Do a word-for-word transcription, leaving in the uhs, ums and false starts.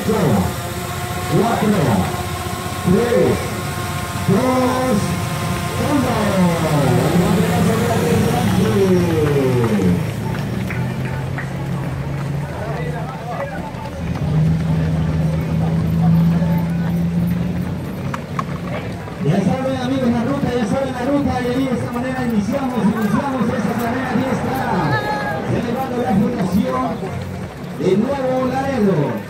cuatro, tres, dos, uno. Ya saben, amigos, la ruta, ya saben la ruta, y ahí de esta manera iniciamos, iniciamos esa carrera. Aquí está, celebrando la fundación de Nuevo Laredo.